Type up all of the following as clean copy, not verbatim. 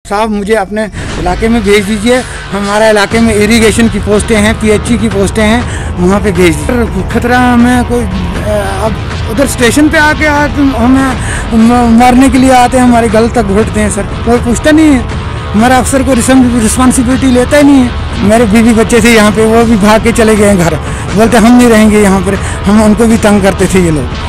साहब मुझे अपने इलाके में भेज दीजिए। हमारे इलाके में इरिगेशन की पोस्टें हैं, पीएचई की पोस्टें हैं, वहाँ पे भेज दीजिए। खतरा हमें कोई अब उधर स्टेशन पे आके हमें मारने के लिए आते हैं, हमारे गल तक घोटते हैं सर। कोई पूछता नहीं है, हमारा अफसर को रिस्पॉन्सिबिलिटी लेता ही नहीं है। मेरे बीवी बच्चे थे यहाँ पे, वो भी भाग के चले गए घर, बोलते हम नहीं रहेंगे यहाँ पर। हम उनको भी तंग करते थे ये लोग।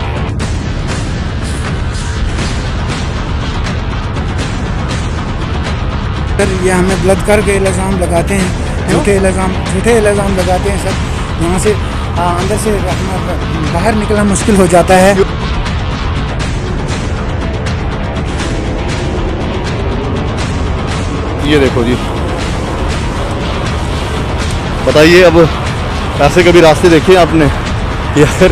सर ये हमें ब्लड के इल्ज़ाम लगाते हैं, झूठे इल्ज़ाम लगाते हैं सर। यहाँ से अंदर से बाहर निकलना मुश्किल हो जाता है। ये देखो जी, बताइए अब ऐसे कभी रास्ते देखे आपने, या फिर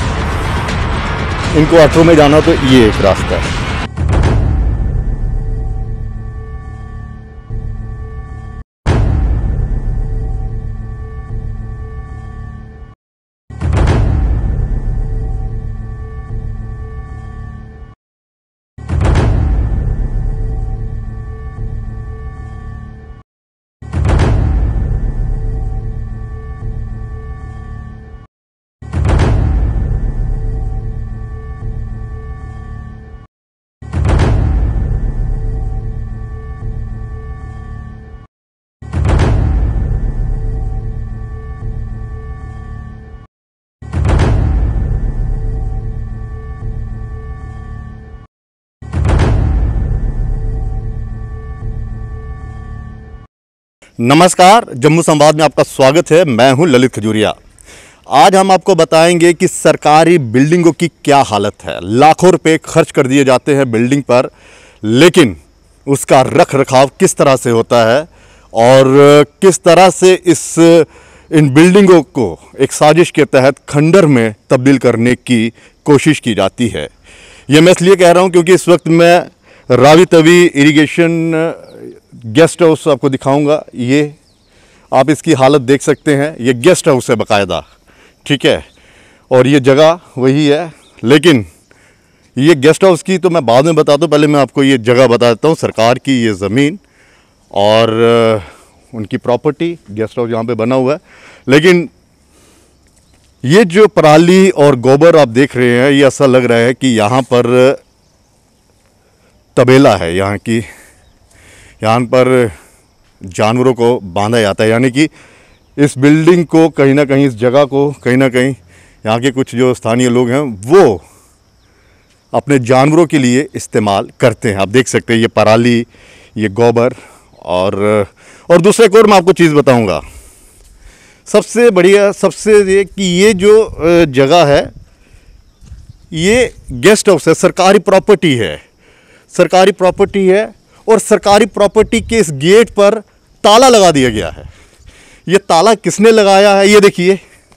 इनको ऑटो में जाना, तो ये एक रास्ता है। नमस्कार, जम्मू संवाद में आपका स्वागत है। मैं हूं ललित खजूरिया। आज हम आपको बताएंगे कि सरकारी बिल्डिंगों की क्या हालत है। लाखों रुपए खर्च कर दिए जाते हैं बिल्डिंग पर, लेकिन उसका रख रखाव किस तरह से होता है और किस तरह से इन बिल्डिंगों को एक साजिश के तहत खंडर में तब्दील करने की कोशिश की जाती है। ये मैं इसलिए कह रहा हूं क्योंकि इस वक्त मैं Ravi Tawi irrigation guest house आपको दिखाऊंगा। ये आप इसकी हालत देख सकते हैं, ये गेस्ट हाउस है बाकायदा, ठीक है, और ये जगह वही है। लेकिन ये गेस्ट हाउस की तो मैं बाद में बताता हूँ, पहले मैं आपको ये जगह बता देता हूँ। सरकार की ये ज़मीन और उनकी प्रॉपर्टी, गेस्ट हाउस यहाँ पे बना हुआ है। लेकिन ये जो पराली और गोबर आप देख रहे हैं, ये ऐसा लग रहा है कि यहाँ पर तबेला है। यहाँ पर जानवरों को बांधा जाता है, यानी कि इस बिल्डिंग को कहीं ना कहीं, इस जगह को कहीं ना कहीं यहाँ के कुछ जो स्थानीय लोग हैं वो अपने जानवरों के लिए इस्तेमाल करते हैं। आप देख सकते हैं ये पराली, ये गोबर और दूसरा एक और मैं आपको चीज़ बताऊंगा। सबसे बढ़िया, सबसे ये कि ये जो जगह है, ये गेस्ट हाउस है, सरकारी प्रॉपर्टी है और सरकारी प्रॉपर्टी के इस गेट पर ताला लगा दिया गया है। ये ताला किसने लगाया है? ये देखिए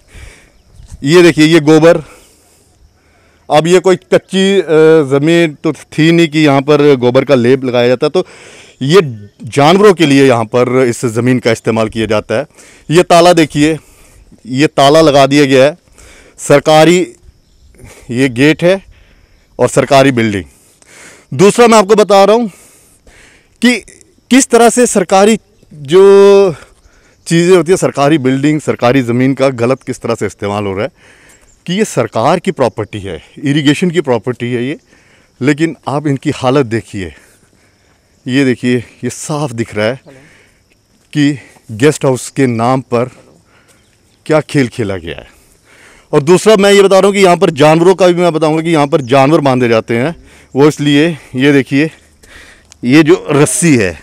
ये गोबर। अब ये कोई कच्ची ज़मीन तो थी नहीं कि यहाँ पर गोबर का लेप लगाया जाता, तो ये जानवरों के लिए यहाँ पर इस ज़मीन का इस्तेमाल किया जाता है। ये ताला देखिए, ये ताला लगा दिया गया है। सरकारी ये गेट है और सरकारी बिल्डिंग। दूसरा मैं आपको बता रहा हूँ कि किस तरह से सरकारी जो चीज़ें होती है, सरकारी बिल्डिंग, सरकारी ज़मीन का गलत किस तरह से इस्तेमाल हो रहा है। कि ये सरकार की प्रॉपर्टी है, इरिगेशन की प्रॉपर्टी है ये, लेकिन आप इनकी हालत देखिए। ये देखिए, ये साफ दिख रहा है कि गेस्ट हाउस के नाम पर क्या खेल खेला गया है। और दूसरा मैं ये बता रहा हूँ कि यहाँ पर जानवरों का भी मैं बताऊँगा कि यहाँ पर जानवर बांधे जाते हैं। वो इसलिए, ये देखिए, ये जो रस्सी है,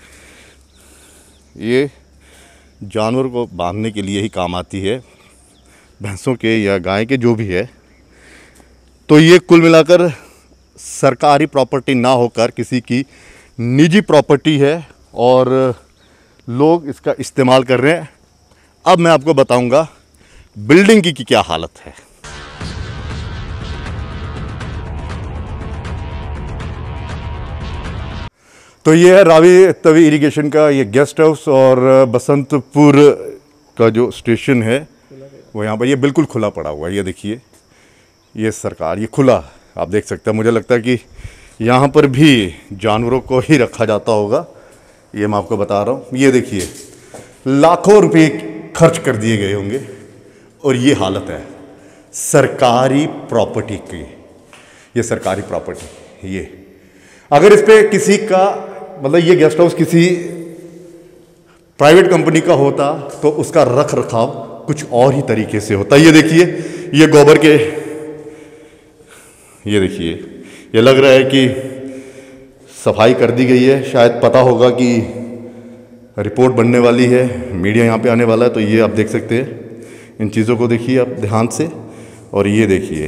ये जानवर को बांधने के लिए ही काम आती है, भैंसों के या गाय के, जो भी है। तो ये कुल मिलाकर सरकारी प्रॉपर्टी ना होकर किसी की निजी प्रॉपर्टी है और लोग इसका इस्तेमाल कर रहे हैं। अब मैं आपको बताऊंगा बिल्डिंग की क्या हालत है। तो ये है रावी तवी इरिगेशन का ये गेस्ट हाउस और बसंतपुर का जो स्टेशन है वो यहाँ पर ये बिल्कुल खुला पड़ा हुआ है। ये देखिए, ये सरकार, ये खुला आप देख सकते हैं। मुझे लगता है कि यहाँ पर भी जानवरों को ही रखा जाता होगा, ये मैं आपको बता रहा हूँ। ये देखिए, लाखों रुपए खर्च कर दिए गए होंगे और ये हालत है सरकारी प्रॉपर्टी की। ये सरकारी प्रॉपर्टी, ये अगर इस पे किसी का मतलब ये गेस्ट हाउस किसी प्राइवेट कंपनी का होता तो उसका रख रखाव कुछ और ही तरीके से होता। ये देखिए, ये गोबर के, ये देखिए, ये लग रहा है कि सफाई कर दी गई है। शायद पता होगा कि रिपोर्ट बनने वाली है, मीडिया यहाँ पे आने वाला है, तो ये आप देख सकते हैं। इन चीज़ों को देखिए आप ध्यान से। और ये देखिए,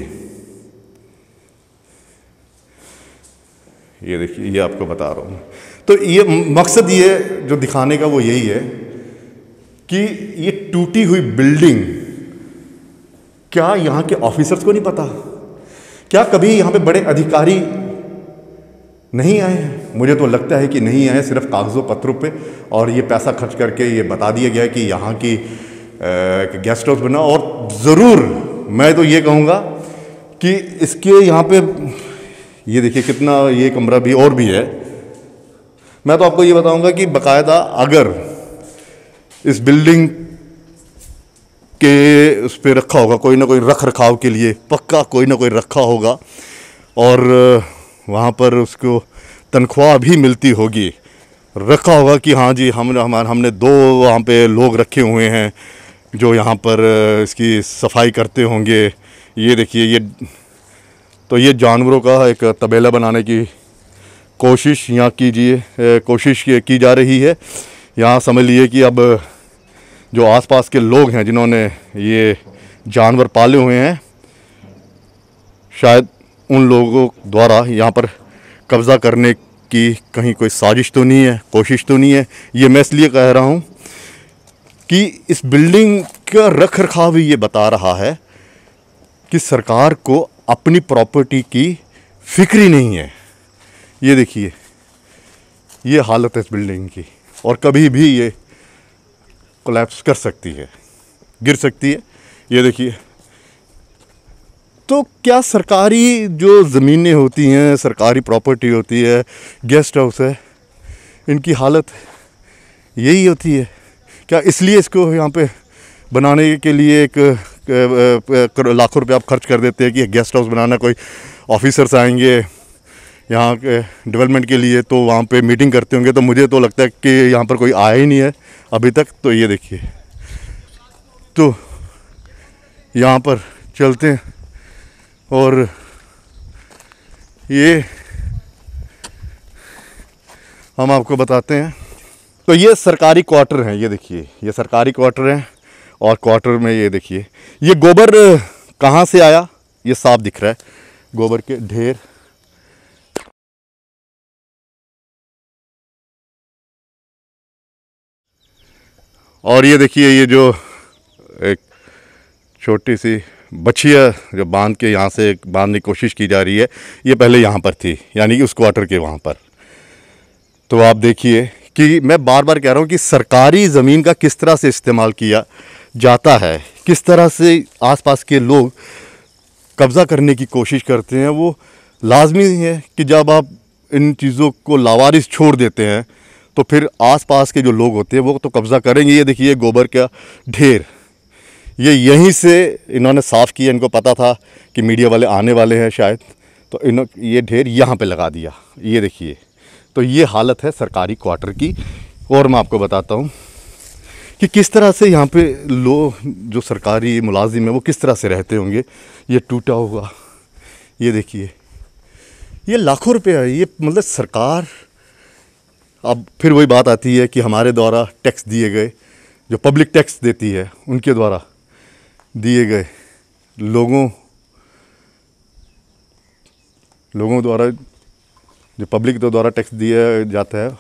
ये आपको बता रहा हूँ। तो ये मकसद ये जो दिखाने का वो यही है कि ये टूटी हुई बिल्डिंग, क्या यहाँ के ऑफिसर्स को नहीं पता? क्या कभी यहाँ पे बड़े अधिकारी नहीं आए हैं? मुझे तो लगता है कि नहीं आए, सिर्फ कागज़ों पत्रों पे, और ये पैसा खर्च करके ये बता दिया गया कि यहाँ की गेस्ट हाउस बना। और ज़रूर मैं तो ये कहूँगा कि इसके यहाँ पे ये देखिए कितना, ये कमरा भी और भी है। मैं तो आपको ये बताऊँगा कि बाकायदा अगर इस बिल्डिंग के उस पर रखा होगा, कोई ना कोई रख रखाव के लिए पक्का कोई ना कोई रखा होगा, और वहाँ पर उसको तनख्वाह भी मिलती होगी, रखा होगा कि हाँ जी हमने 2 वहाँ पे लोग रखे हुए हैं जो यहाँ पर इसकी सफाई करते होंगे। ये देखिए, ये जानवरों का एक तबेला बनाने की कोशिश यहाँ कोशिश की जा रही है। यहाँ समझ लिए कि अब जो आसपास के लोग हैं जिन्होंने ये जानवर पाले हुए हैं, शायद उन लोगों द्वारा यहाँ पर कब्ज़ा करने की कहीं कोई साजिश तो नहीं है, कोशिश तो नहीं है। ये मैं इसलिए कह रहा हूँ कि इस बिल्डिंग का रख रखाव ही ये बता रहा है कि सरकार को अपनी प्रॉपर्टी की फिक्र ही नहीं है। ये देखिए, ये हालत है इस बिल्डिंग की, और कभी भी ये कोलैप्स कर सकती है, गिर सकती है। ये देखिए, तो क्या सरकारी जो ज़मीनें होती हैं, सरकारी प्रॉपर्टी होती है, गेस्ट हाउस है, इनकी हालत यही होती है क्या? इसलिए इसको यहाँ पे बनाने के लिए एक लाखों रुपए आप खर्च कर देते हैं कि गेस्ट हाउस बनाना, कोई ऑफिसर्स आएंगे यहाँ के डेवलपमेंट के लिए तो वहाँ पे मीटिंग करते होंगे। तो मुझे तो लगता है कि यहाँ पर कोई आया ही नहीं है अभी तक। तो ये देखिए, तो यहाँ पर चलते हैं और ये हम आपको बताते हैं। तो ये सरकारी क्वार्टर हैं, ये देखिए, ये सरकारी क्वार्टर हैं, और क्वार्टर में ये देखिए, ये गोबर कहाँ से आया ये साफ दिख रहा है, गोबर के ढेर। और ये देखिए, ये जो एक छोटी सी बछिया जो बांध के यहाँ से बांधने की कोशिश की जा रही है, ये पहले यहाँ पर थी, यानी कि उस क्वार्टर के वहाँ पर। तो आप देखिए कि मैं बार बार कह रहा हूँ कि सरकारी ज़मीन का किस तरह से इस्तेमाल किया जाता है, किस तरह से आसपास के लोग कब्ज़ा करने की कोशिश करते हैं। वो लाजमी है कि जब आप इन चीज़ों को लावारिस छोड़ देते हैं तो फिर आसपास के जो लोग होते हैं वो तो कब्ज़ा करेंगे। ये देखिए, गोबर का ढेर, ये यहीं से इन्होंने साफ़ किया। इनको पता था कि मीडिया वाले आने वाले हैं शायद, तो ये ढेर यहाँ पे लगा दिया। ये देखिए, तो ये हालत है सरकारी क्वार्टर की। और मैं आपको बताता हूँ कि किस तरह से यहाँ पे लोग जो सरकारी मुलाजिम है वो किस तरह से रहते होंगे। ये टूटा हुआ, ये देखिए, ये लाखों रुपए है। ये मतलब सरकार, अब फिर वही बात आती है कि हमारे द्वारा टैक्स दिए गए, जो पब्लिक टैक्स देती है उनके द्वारा दिए गए, लोगों द्वारा जो पब्लिक द्वारा टैक्स दिया जाता है,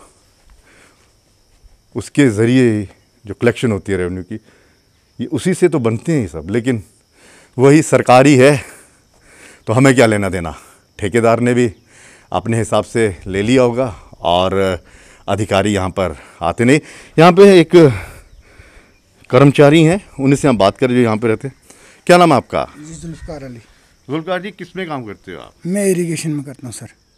उसके ज़रिए जो कलेक्शन होती है रेवेन्यू की, ये उसी से तो बनते हैं ये सब। लेकिन वही सरकारी है तो हमें क्या लेना देना। ठेकेदार ने भी अपने हिसाब से ले लिया होगा और अधिकारी यहाँ पर आते नहीं। यहाँ पे एक कर्मचारी हैं, उन्हीं से हम बात करें जो यहाँ पे रहते हैं। क्या नाम है आपका? जी, जुल्फ़कार अली। जुल्फ़कार जी, किस में काम करते हो आप? मैं इरिगेशन में करता हूँ सर।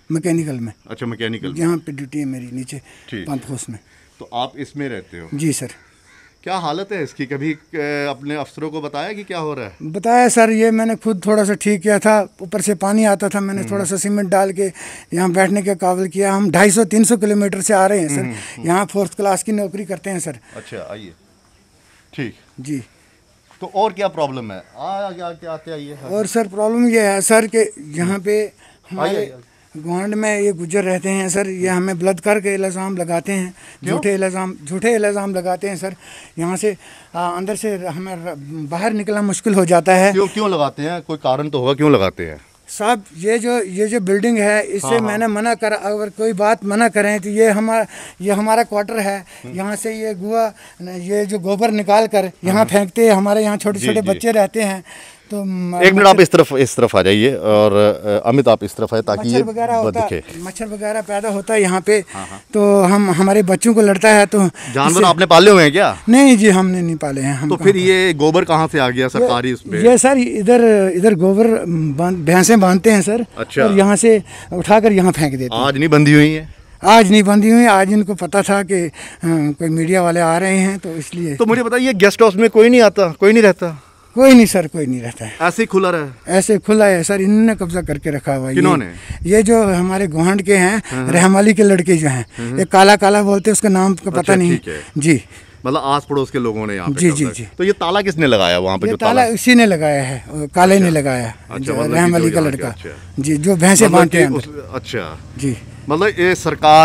मैकेनिकल में। अच्छा, मैकेनिकल। यहाँ पे ड्यूटी है मेरी नीचे ठीक। पंप हाउस में। तो आप इसमें रहते हो? जी सर। क्या हालत है इसकी? कभी अपने अफसरों को बताया कि क्या हो रहा है? बताया सर, ये मैंने खुद थोड़ा सा ठीक किया था। ऊपर से पानी आता था, मैंने थोड़ा सा सीमेंट डाल के यहाँ बैठने के काबिल किया। हम 250-300 किलोमीटर से आ रहे हैं सर, यहाँ 4th क्लास की नौकरी करते हैं सर। अच्छा, आइए। ठीक जी। तो और क्या प्रॉब्लम है? आगे आगे आते आइए। और सर प्रॉब्लम ये है सर कि यहाँ पे हमारे गुआंढ में ये गुज्जर रहते हैं सर, ये हमें बलात्कार के इल्ज़ाम लगाते हैं, झूठे इल्ज़ाम लगाते हैं सर। यहाँ से अंदर से हमें बाहर निकलना मुश्किल हो जाता है। क्यों लगाते हैं? कोई कारण तो होगा, क्यों लगाते हैं साहब? ये जो बिल्डिंग है इससे मैंने मना कर, अगर कोई बात मना करें तो ये हमारा क्वार्टर है। यहाँ से ये जो गोबर निकाल कर यहाँ फेंकते हैं। हमारे यहाँ छोटे छोटे बच्चे रहते हैं। तो एक मिनट, आप इस तरफ आ जाइए और अमित आप इस तरफ है ताकि ये दिखे। मच्छर वगैरह पैदा होता है यहाँ पे। तो हमारे बच्चों को लड़ता है। तो जानवर आपने पाले हुए हैं क्या? नहीं जी, हमने नहीं पाले हैं। तो फिर ये गोबर कहाँ से आ गया सरकारी उसमें? ये सर इधर गोबर भैंसें बांधते हैं सर। अच्छा। और यहाँ से उठाकर यहाँ फेंक देते हैं। आज नहीं बंधी हुई है? आज नहीं बंधी हुई। आज इनको पता था कि कोई मीडिया वाले आ रहे हैं, तो इसलिए। तो मुझे बताइए, गेस्ट हाउस में कोई नहीं आता? कोई नहीं रहता? कोई नहीं सर, कोई नहीं रहता है। ऐसे ही खुला रहा? ऐसे खुला है सर, इन्होंने कब्जा करके रखा हुआ है। किन्होंने? ये जो हमारे गुआंढ के हैं, रहमाली के लड़के जो हैं, ये काला काला बोलते हैं, उसका नाम का पता नहीं जी। मतलब आस पड़ोस के लोगों ने यहाँ पे? जी। तो ये ताला किसने लगाया वहाँ पे? ये ताला इसी ने लगाया है, काले ने लगाया। रहमाली का लड़का जी, जो भैंसे बांधते हैं। अच्छा जी। मतलब ये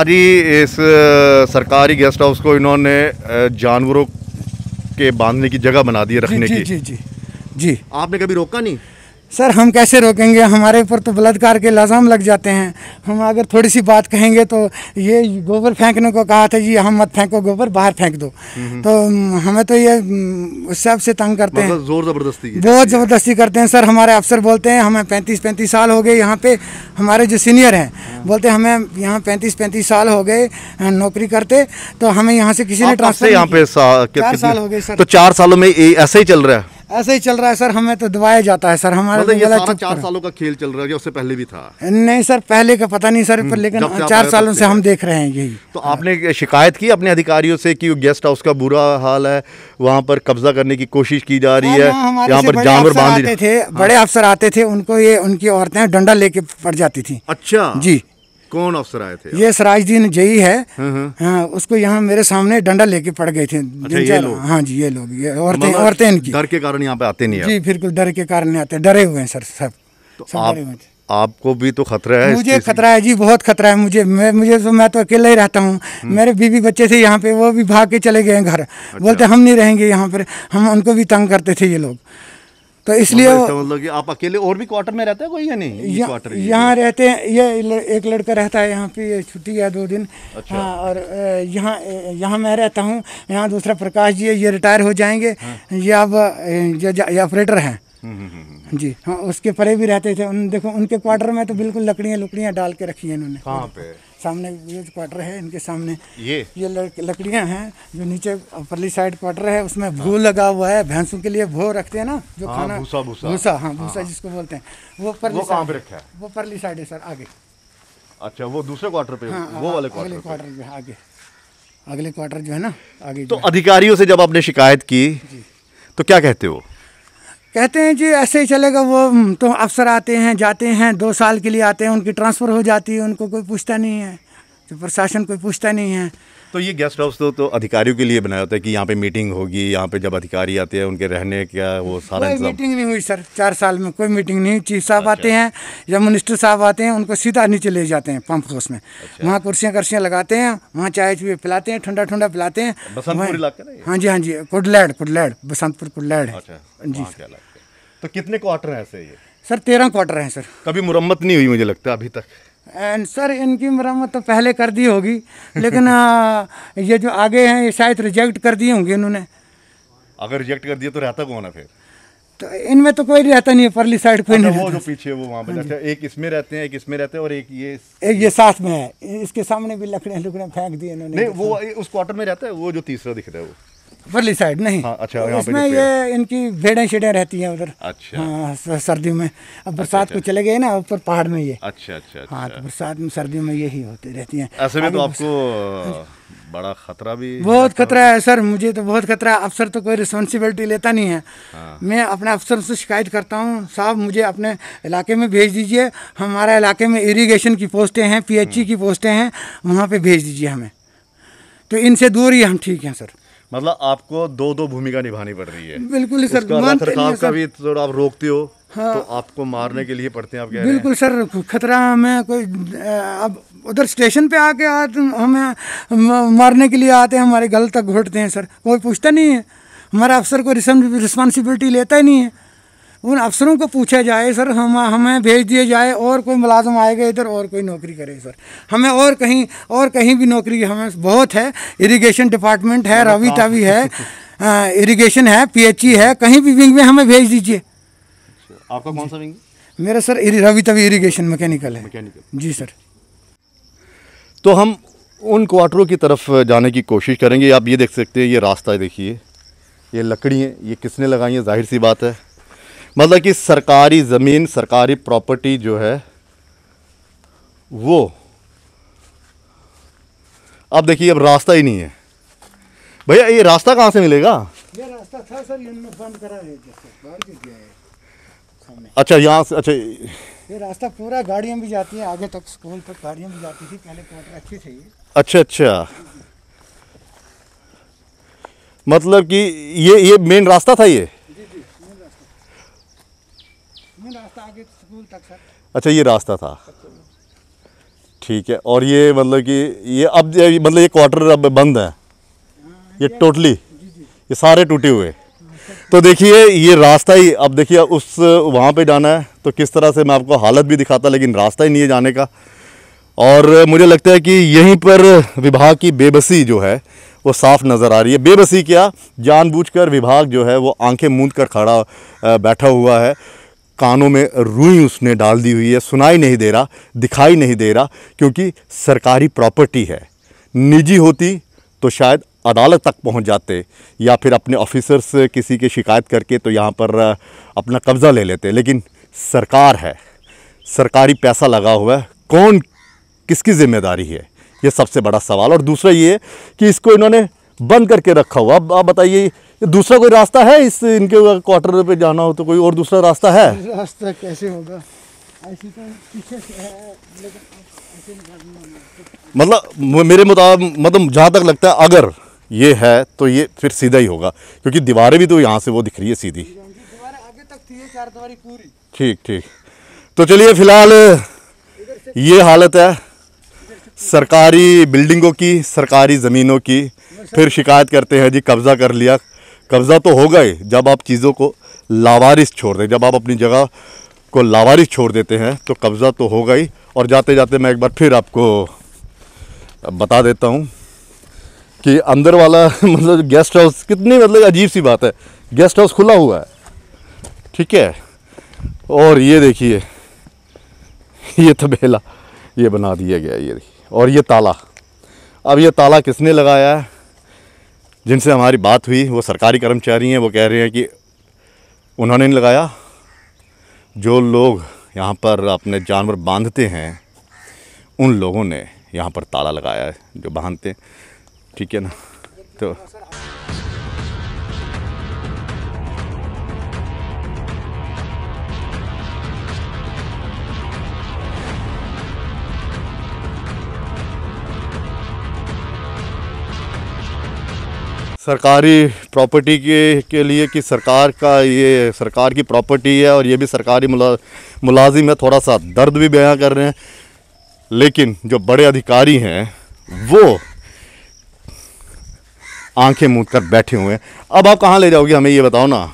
सरकारी गेस्ट हाउस को इन्होंने जानवरों के बांधने की जगह बना दी, रखने की। जी। आपने कभी रोका नहीं? सर हम कैसे रोकेंगे? हमारे ऊपर तो बलात्कार के इल्ज़ाम लग जाते हैं। हम अगर थोड़ी सी बात कहेंगे तो ये गोबर फेंकने को कहा था जी, हम मत फेंको गोबर, बाहर फेंक दो। तो हमें तो ये उस हिसाब से तंग करते हैं। जोर ज़बरदस्ती? बहुत ज़बरदस्ती करते हैं सर। हमारे अफसर बोलते हैं हमें 35 साल हो गए यहाँ पे। हमारे जो सीनियर हैं बोलते हैं हमें यहाँ 35 साल हो गए नौकरी करते, तो हमें यहाँ से किसी ने ट्रांसफर। यहाँ पे 4 साल हो गए सर। तो 4 सालों में ऐसे ही चल रहा है? ऐसे ही चल रहा है सर, हमें तो दबाया जाता है सर। हमारे मतलब ये सारा 4 सालों का खेल चल रहा है, या उससे पहले भी था? नहीं सर, पहले का पता नहीं सर, पर लेकिन 4 सालों से हम देख रहे हैं यही। तो आपने शिकायत की अपने अधिकारियों से कि गेस्ट हाउस का बुरा हाल है, वहाँ पर कब्जा करने की कोशिश की जा रही है, यहाँ पर जानवर बांधे थे? बड़े अफसर आते थे, उनको ये उनकी औरतें डंडा लेके पड़ जाती थी। अच्छा जी। कौन अफसर आए थे? ये सराजुद्दीन जई है। हाँ, उसको यहाँ मेरे सामने डंडा लेके पड़ गए थे। अच्छा, ये लोग? हाँ जी, ये लोग, ये औरतें इनकी डर के कारण यहाँ पे आते नहीं है? जी बिल्कुल, डर के कारण नहीं आते, डरे हुए हैं सर सब। तो आपको भी तो खतरा है? मुझे खतरा है जी, बहुत खतरा है मुझे। मैं तो अकेला ही रहता हूँ। मेरे बीवी बच्चे थे यहाँ पे, वो भी भाग के चले गए घर। बोलते हम नहीं रहेंगे यहाँ पर। हम उनको भी तंग करते थे ये लोग, तो इसलिए। मतलब कि आप अकेले? और भी क्वार्टर में रहते हैं कोई या नहीं? यहाँ रहते हैं, ये एक लड़का रहता है यहाँ पे, छुट्टी है 2 दिन। अच्छा। हाँ, और यहाँ मैं रहता हूँ। यहाँ दूसरा प्रकाश जी है, ये रिटायर हो जाएंगे। ये अब ये ऑपरेटर हैं जी। हाँ, उसके परे भी रहते थे। देखो उनके क्वार्टर में तो बिल्कुल लकड़ियाँ डाल के रखी है इन्होंने। कहाँ पे? सामने ये क्वार्टर है इनके सामने, ये लकड़ियाँ हैं। जो नीचे परली साइड क्वार्टर है, उसमें भू लगा हुआ है। भैंसों के लिए भो रखते हैं ना, जो खाना, भूसा। हाँ, भूसा जिसको बोलते हैं। वो परली साइड रखा है। वो परली साइड है सर, आगे। अच्छा, वो दूसरे क्वार्टर पे? वो वाले क्वार्टर पे आगे, अगले क्वार्टर जो है ना आगे। तो अधिकारियों से जब आपने शिकायत की तो क्या कहते हो? कहते हैं जी ऐसे ही चलेगा, वो तो अफसर आते हैं जाते हैं, 2 साल के लिए आते हैं, उनकी ट्रांसफ़र हो जाती है, उनको कोई पूछता नहीं है, जो प्रशासन कोई पूछता नहीं है। तो ये गेस्ट हाउस तो अधिकारियों के लिए बनाया होता है कि यहाँ पे मीटिंग होगी, यहाँ पे जब अधिकारी आते हैं उनके रहने का वो सारा कोई मीटिंग नहीं हुई सर, 4 साल में कोई मीटिंग नहीं। चीफ साहब आते हैं या मिनिस्टर साहब आते हैं, उनको सीधा नीचे ले जाते हैं पंप हाउस में। वहाँ कुर्सियाँ लगाते हैं, वहाँ चाय चुए पिलाते हैं, ठंडा पिलाते हैं। हाँ जी, कुडलैड, बसंतपुर कुडलैड जी। तो कितने क्वार्टर हैं ऐसे? ये सर 13 क्वार्टर हैं सर। कभी मुरम्मत नहीं हुई मुझे लगता है अभी तक? सर इनकी मरम्मत तो पहले कर दी होगी, लेकिन ये जो आगे हैं ये शायद रिजेक्ट कर दिए होंगे इन्होंने। अगर रिजेक्ट कर दिए तो रहता कौन है फिर? तो इनमें तो कोई रहता नहीं है, परली साइड कोई नहीं। वो जो पीछे वो वहाँ पे, अच्छा, एक इसमें रहते हैं, एक इसमें रहते हैं, और एक ये साथ में है। इसके सामने भी लकड़ियाँ फेंक दी इन्होंने। नहीं, वो उस क्वार्टर में रहता है, वो जो तीसरा दिख रहा है वो। परली साइड नहीं। हाँ, अच्छा, यहाँ पे इसमें जो पेड़ ये इनकी भेड़ें शेड़ें रहती हैं उधर। अच्छा। हाँ, सर्दियों में। अब बरसात को चले गए ना ऊपर पहाड़ में ये। अच्छा अच्छा अच्छा। हाँ, तो बरसात में सर्दियों में यही होती रहती हैं। ऐसे में तो आगे आपको बड़ा खतरा भी बहुत खतरा है सर, मुझे तो बहुत खतरा है। अफसर तो कोई रिस्पॉन्सिबिलिटी लेता नहीं है। मैं अपने अफसर से शिकायत करता हूँ, साहब मुझे अपने इलाके में भेज दीजिए, हमारे इलाके में इरिगेशन की पोस्टें हैं, पीएचई की पोस्टें हैं, वहाँ पे भेज दीजिए हमें। तो इनसे दूर ही हम ठीक हैं सर। मतलब आपको दो दो भूमिका निभानी पड़ रही है। बिल्कुल ही सर, उसका मानते नहीं रखरखाव हैं का सर। भी थोड़ा आप रोकते हो। हाँ। तो आपको मारने के लिए पड़ते हैं, आप कह रहे हैं। बिल्कुल सर, खतरा में कोई अब उधर स्टेशन पे आके हमें मारने के लिए आते हैं, हमारे गल तक घोटते हैं सर, कोई पूछता नहीं है। हमारा अफसर कोई रिस्पॉन्सिबिलिटी लेता ही नहीं है। उन अफसरों को पूछा जाए सर, हमें भेज दिए जाए और कोई मुलाजिम आएगा इधर और कोई नौकरी करे सर। हमें और कहीं भी नौकरी हमें बहुत है। इरिगेशन डिपार्टमेंट है, रवि तवी है, इरिगेशन है, पीएचई है, कहीं भी विंग में हमें भेज दीजिए। आपका कौन सा विंग? मेरा sir Ravi Tawi irrigation mechanical है। मैकेनिकल जी सर। तो हम उन क्वार्टरों की तरफ जाने की कोशिश करेंगे। आप ये देख सकते हैं, ये रास्ता है, देखिए ये लकड़ी है, ये किसने लगाई है? जाहिर सी बात है, मतलब कि सरकारी ज़मीन, सरकारी प्रॉपर्टी जो है वो, अब देखिए अब रास्ता ही नहीं है। भैया ये रास्ता कहाँ से मिलेगा? ये रास्ता था सर, इन्होंने बंद करा है, बाहर से किया है सामने। अच्छा, यहाँ से, अच्छा ये रास्ता पूरा गाड़ियाँ भी जाती हैं आगे तक, स्कूल तक गाड़ियाँ भी जाती थी पहले, क्वार्टर अच्छे थे ये। अच्छा अच्छा, मतलब कि ये मेन रास्ता था ये? जी जी, मेन रास्ता आगे स्कूल तक सर। अच्छा, ये रास्ता था, ठीक है। और ये मतलब कि ये अब मतलब ये क्वार्टर अब बंद है, ये टोटली, ये सारे टूटे हुए। तो देखिए ये रास्ता ही, अब देखिए उस वहाँ पे जाना है तो किस तरह से, मैं आपको हालत भी दिखाता, लेकिन रास्ता ही नहीं है जाने का। और मुझे लगता है कि यहीं पर विभाग की बेबसी जो है वो साफ नज़र आ रही है। बेबसी क्या, जानबूझकर विभाग जो है वो आंखें मूंद कर खड़ा बैठा हुआ है। कानों में रुई उसने डाल दी हुई है, सुनाई नहीं दे रहा, दिखाई नहीं दे रहा, क्योंकि सरकारी प्रॉपर्टी है। निजी होती तो शायद अदालत तक पहुंच जाते, या फिर अपने ऑफिसर से किसी की शिकायत करके तो यहाँ पर अपना कब्ज़ा ले लेते। लेकिन सरकार है, सरकारी पैसा लगा हुआ है, कौन किसकी जिम्मेदारी है, ये सबसे बड़ा सवाल। और दूसरा ये कि इसको इन्होंने बंद करके रखा हुआ। अब आप बताइए, ये दूसरा कोई रास्ता है इस इनके क्वार्टर पे जाना हो तो कोई और दूसरा रास्ता है? रास्ता कैसे होगा, ऐसी तो पीछे से है, लेकिन ऐसे नहीं। मतलब मेरे मुताबिक, मतलब जहाँ तक लगता है अगर ये है तो ये फिर सीधा ही होगा, क्योंकि दीवारें भी तो यहाँ से वो दिख रही है सीधी। दीवारें आगे तक थी, ये 4 दीवारी पूरी। ठीक ठीक। तो चलिए फिलहाल ये हालत है सरकारी बिल्डिंगों की, सरकारी ज़मीनों की। फिर शिकायत करते हैं जी कब्ज़ा कर लिया। कब्ज़ा तो होगा ही जब आप चीज़ों को लावारिस छोड़ दें, जब आप अपनी जगह को लावारिस छोड़ देते हैं तो कब्ज़ा तो होगा ही। और जाते जाते मैं एक बार फिर आपको बता देता हूँ कि अंदर वाला मतलब गेस्ट हाउस कितनी, मतलब अजीब सी बात है, गेस्ट हाउस खुला हुआ है, ठीक है। और ये देखिए ये तबेला ये बना दिया गया, ये देखिए। और ये ताला, अब ये ताला किसने लगाया है? जिनसे हमारी बात हुई वो सरकारी कर्मचारी हैं, वो कह रहे हैं कि उन्होंने नहीं लगाया, जो लोग यहाँ पर अपने जानवर बांधते हैं उन लोगों ने यहाँ पर ताला लगाया है, जो बांधते हैं, ठीक है ना। तो सरकारी प्रॉपर्टी के लिए कि सरकार का, ये सरकार की प्रॉपर्टी है और ये भी सरकारी मुलाजिम है, थोड़ा सा दर्द भी बयां कर रहे हैं। लेकिन जो बड़े अधिकारी हैं वो आंखें मूंद कर बैठे हुए हैं। अब आप कहाँ ले जाओगे हमें ये बताओ ना।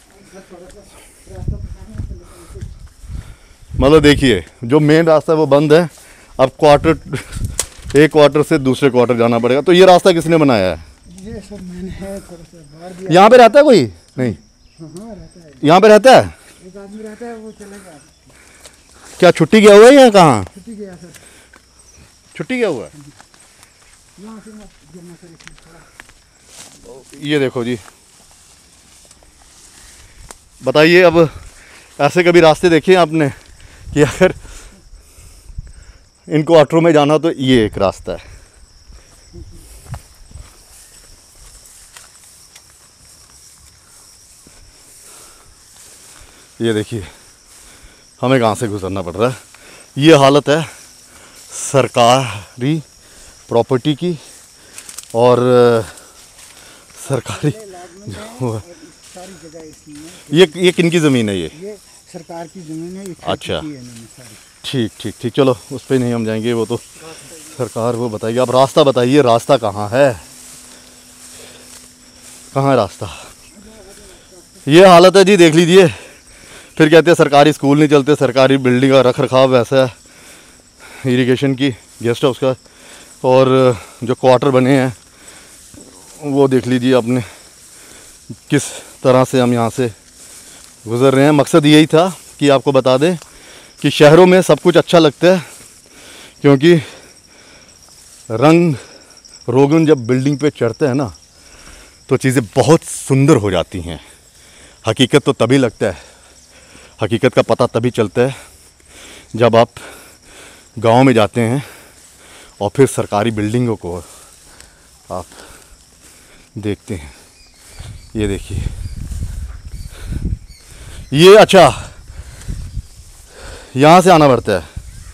मतलब देखिए जो मेन रास्ता है वो बंद है, अब एक क्वार्टर से दूसरे क्वार्टर जाना पड़ेगा। तो ये रास्ता किसने बनाया है? ये सब मैंने थोड़ा सा बाहर दिया। यहाँ पे रहता है कोई? नहीं, हाँ रहता है, यहाँ पे रहता है। एक आदमी रहता है, वो चलेगा। क्या छुट्टी गया हुआ है या कहाँ? छुट्टी गया सर, छुट्टी गया हुआ है। यहाँ से मत गिरना सर, इसमें थोड़ा ये देखो जी, बताइए अब ऐसे कभी रास्ते देखे आपने कि अगर इन क्वार्टरों में जाना तो ये एक रास्ता है। ये देखिए हमें कहाँ से गुजरना पड़ रहा है। ये हालत है सरकारी प्रॉपर्टी की और सरकारी सारी जगह इसकी है। ये किन की ज़मीन है? ये सरकार की ज़मीन है। ये अच्छा, की है इन्होंने सारी। ठीक ठीक ठीक, चलो उस पर नहीं हम जाएंगे, वो तो सरकार वो बताइए। आप रास्ता बताइए, रास्ता कहाँ है, कहाँ है रास्ता? ये हालत है जी, देख लीजिए। फिर कहते हैं सरकारी स्कूल नहीं चलते, सरकारी बिल्डिंग का रख रखाव वैसा है, इरिगेशन की, गेस्ट हाउस का, और जो क्वार्टर बने हैं वो देख लीजिए आपने किस तरह से हम यहाँ से गुज़र रहे हैं। मकसद यही था कि आपको बता दें कि शहरों में सब कुछ अच्छा लगता है, क्योंकि रंग रोगन जब बिल्डिंग पे चढ़ते हैं ना तो चीज़ें बहुत सुंदर हो जाती हैं। हकीकत तो तभी लगता है, हकीकत का पता तभी चलता है जब आप गांव में जाते हैं और फिर सरकारी बिल्डिंगों को आप देखते हैं। ये देखिए, ये अच्छा यहाँ से आना पड़ता है।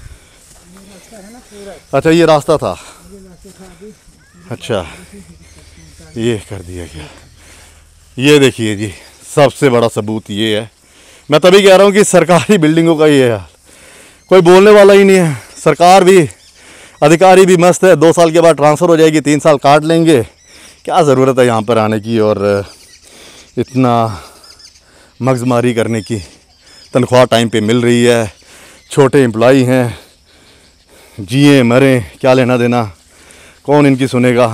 अच्छा, ये रास्ता था। अच्छा, ये कर दिया गया। ये देखिए जी, सबसे बड़ा सबूत ये है। मैं तभी कह रहा हूँ कि सरकारी बिल्डिंगों का ये हाल, कोई बोलने वाला ही नहीं है। सरकार भी, अधिकारी भी मस्त है, 2 साल के बाद ट्रांसफ़र हो जाएगी, 3 साल काट लेंगे। क्या ज़रूरत है यहाँ पर आने की और इतना मगजमारी करने की। तनख्वाह टाइम पे मिल रही है, छोटे एम्प्लॉई हैं, जिए मरें क्या लेना देना, कौन इनकी सुनेगा।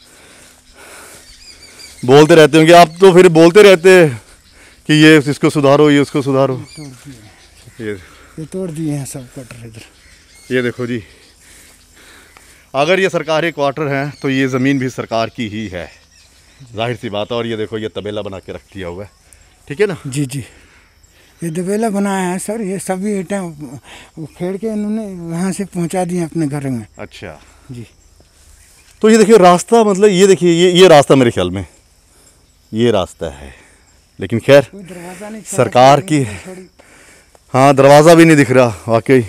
बोलते रहते होंगे आप, तो फिर बोलते रहते कि ये इसको सुधारो, ये उसको सुधारो। ये तोड़ दिए हैं सब क्वार्टर इधर। ये देखो जी, अगर ये सरकारी क्वार्टर हैं तो ये ज़मीन भी सरकार की ही है, जाहिर सी बात है। और ये देखो, ये तबेला बना के रख दिया हुआ है, ठीक है ना? जी जी, ये तबेला बनाया है सर। ये सभी ईंटें उखेड़ के इन्होंने वहाँ से पहुँचा दिए अपने घर में। अच्छा जी। तो ये देखिए रास्ता, मतलब ये देखिए, ये रास्ता मेरे ख्याल में ये रास्ता है, लेकिन खैर दरवाज़ा नहीं, सरकार की। हाँ, दरवाज़ा भी नहीं दिख रहा वाकई,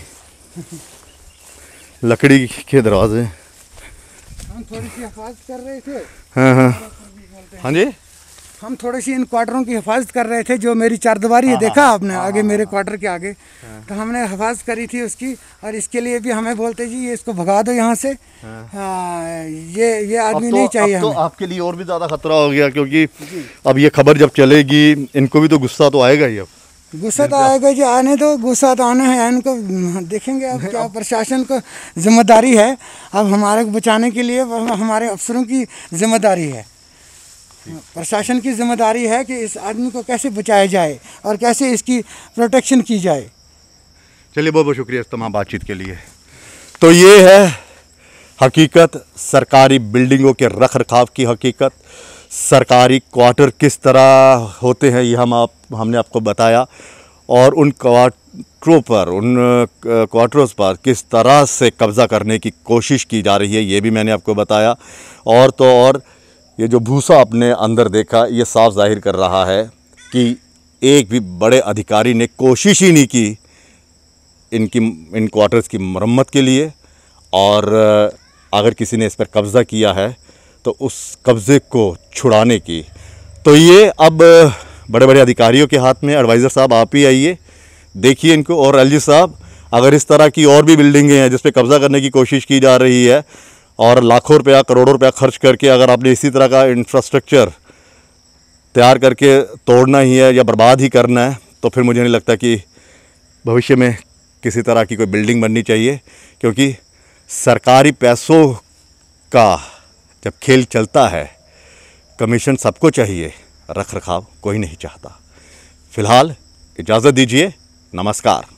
लकड़ी के दरवाजे। हम थोड़ी सी हिफाजत कर रहे थे। हाँ हाँ हाँ जी, हम थोड़ी सी इन क्वार्टरों की हिफाजत कर रहे थे। जो मेरी चारदीवारी है, देखा आपने आगे मेरे क्वार्टर के आगे, तो हमने हिफाजत करी थी उसकी। और इसके लिए भी हमें बोलते जी ये इसको भगा दो यहाँ से। ये आदमी नहीं चाहिए हमें। तो आपके लिए और भी ज़्यादा खतरा हो गया, क्योंकि अब ये खबर जब चलेगी इनको भी तो गुस्सा तो आएगा ही। अब गुस्सा तो आएगा जी, आने दो, गुस्सा तो आना है इनको, देखेंगे अब क्या। प्रशासन को जिम्मेदारी है अब हमारे को बचाने के लिए, हमारे अफसरों की जिम्मेदारी है, प्रशासन की जिम्मेदारी है कि इस आदमी को कैसे बचाया जाए और कैसे इसकी प्रोटेक्शन की जाए। चलिए, बहुत बहुत शुक्रिया इस तमाम बातचीत के लिए। तो ये है हकीकत, सरकारी बिल्डिंगों के रख रखाव की हकीकत। सरकारी क्वार्टर किस तरह होते हैं ये हमने आपको बताया, और उन क्वार्टरों पर, उन क्वार्टर्स पर किस तरह से कब्ज़ा करने की कोशिश की जा रही है ये भी मैंने आपको बताया। और तो और ये जो भूसा आपने अंदर देखा, ये साफ जाहिर कर रहा है कि एक भी बड़े अधिकारी ने कोशिश ही नहीं की इन क्वार्टर्स की मरम्मत के लिए। और अगर किसी ने इस पर कब्ज़ा किया है तो उस कब्ज़े को छुड़ाने की, तो ये अब बड़े बड़े अधिकारियों के हाथ में। एडवाइज़र साहब आप ही आइए, देखिए इनको। और एलजी साहब, अगर इस तरह की और भी बिल्डिंगें हैं जिस पे कब्ज़ा करने की कोशिश की जा रही है और लाखों रुपया, करोड़ों रुपया खर्च करके अगर आपने इसी तरह का इंफ्रास्ट्रक्चर तैयार करके तोड़ना ही है या बर्बाद ही करना है, तो फिर मुझे नहीं लगता कि भविष्य में किसी तरह की कोई बिल्डिंग बननी चाहिए। क्योंकि सरकारी पैसों का जब खेल चलता है, कमीशन सबको चाहिए, रख रखाव कोई नहीं चाहता। फ़िलहाल इजाज़त दीजिए, नमस्कार।